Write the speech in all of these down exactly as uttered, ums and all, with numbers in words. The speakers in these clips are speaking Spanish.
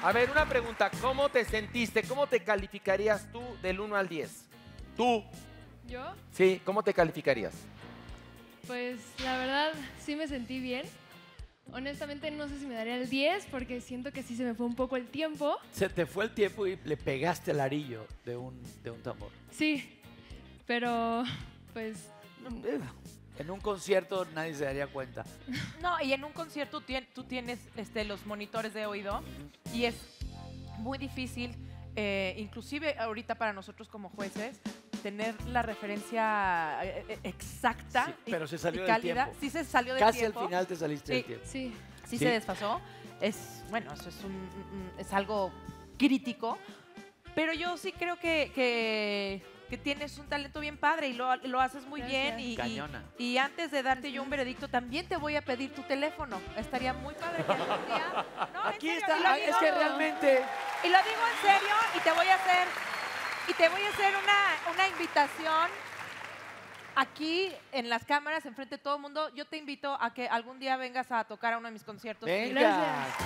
A ver, una pregunta. ¿Cómo te sentiste? ¿Cómo te calificarías tú del uno al diez? ¿Tú? ¿Yo? Sí, ¿cómo te calificarías? Pues la verdad sí me sentí bien. Honestamente no sé si me daría el diez porque siento que sí se me fue un poco el tiempo. Se te fue el tiempo y le pegaste el arillo de un, de un tambor. Sí, pero pues... En un concierto nadie se daría cuenta. No, y en un concierto tien- tú tienes este, los monitores de oído y es muy difícil, eh, inclusive ahorita para nosotros como jueces, tener la referencia eh, eh, exacta Sí, y- pero se salió y del cálida. tiempo. Sí se salió del Casi tiempo. al final te saliste Sí. del tiempo. Sí. Sí, Sí. se desfasó. Es, bueno, eso es, un, un- es algo crítico, pero yo sí creo que, que, que tienes un talento bien padre y lo, lo haces muy Gracias. bien. Y, y, Cañona. y antes de darte yo un veredicto, también te voy a pedir tu teléfono. Estaría muy padre que algún día... No, en Aquí serio, está. y lo Ah, es digo- que realmente... y lo digo en serio y te voy a hacer y te voy a hacer una, una invitación aquí en las cámaras, enfrente de todo el mundo. Yo te invito a que algún día vengas a tocar a uno de mis conciertos. Venga. Gracias.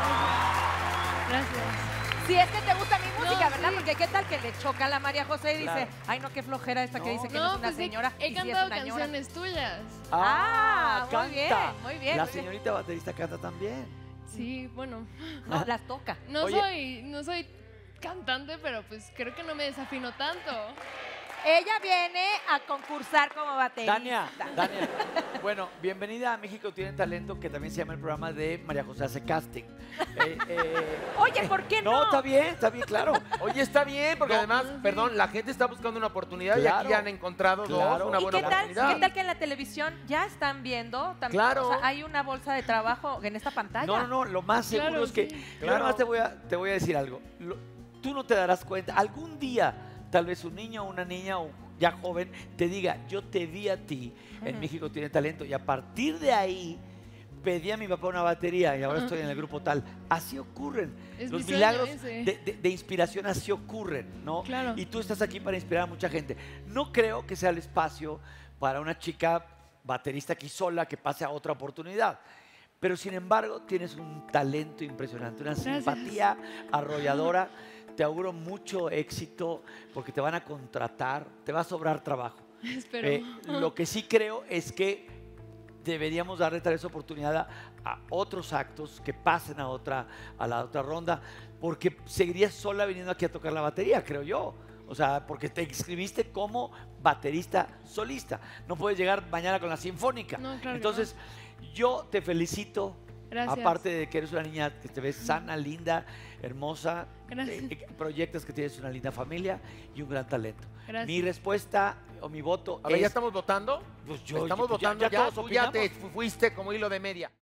Gracias. Si es que te gusta mi música, No, ¿verdad? sí. Porque qué tal que le choca a la María José y dice, Claro. ay no, qué flojera esta que No. dice que no, No, es una pues he- señora. he, y sí es cantado una ñora. canciones tuyas. Ah, muy canta. bien, muy bien, La muy bien. señorita baterista canta también. Sí, bueno. No, las toca. No Oye. soy, no soy cantante, pero pues creo que no me desafino tanto. Ella viene a concursar como baterista. Dania, Dania. Bueno, bienvenida a México Tiene Talento, que también se llama el programa de María José Hace Casting. Eh, eh, Oye, ¿por qué no? no, está bien, está bien, claro. Oye, está bien, porque No. además, perdón, la gente está buscando una oportunidad y Claro. aquí ya han encontrado Claro. dos, una ¿Y buena qué tal, oportunidad. qué tal que en la televisión ya están viendo? También, Claro. o sea, hay una bolsa de trabajo en esta pantalla. No, no, no, lo más seguro Claro, es que... sí. Yo Claro. además te voy a, te voy a decir algo. Lo- tú no te darás cuenta. Algún día, tal vez un niño o una niña o ya joven te diga, yo te vi a ti en Ujú. México Tiene Talento. Y a partir de ahí, pedí a mi papá una batería y ahora Ajá. estoy en el grupo tal. Así ocurren. Es Los mi sueño milagros ese. de, de- de inspiración así ocurren, ¿no? Claro. Y tú estás aquí para inspirar a mucha gente. No creo que sea el espacio para una chica baterista aquí sola que pase a otra oportunidad. Pero sin embargo, tienes un talento impresionante, una Gracias. simpatía arrolladora. Te auguro mucho éxito porque te van a contratar, te va a sobrar trabajo. Espero. Eh, lo que sí creo es que deberíamos darle tal vez oportunidad a, a otros actos que pasen a otra a la otra ronda, porque seguirías sola viniendo aquí a tocar la batería, creo yo. O sea, porque te inscribiste como baterista solista. No puedes llegar mañana con la sinfónica. No, claro que Entonces, yo te felicito. Gracias. Aparte de que eres una niña que te ves sana, linda, hermosa, Gracias. eh, proyectas que tienes una linda familia y un gran talento. Gracias. Mi respuesta o mi voto A ver, es... ¿ya estamos votando? Pues yo- estamos pues ya- votando, ya ya, todos tú ya te opinamos. fuiste como hilo de media.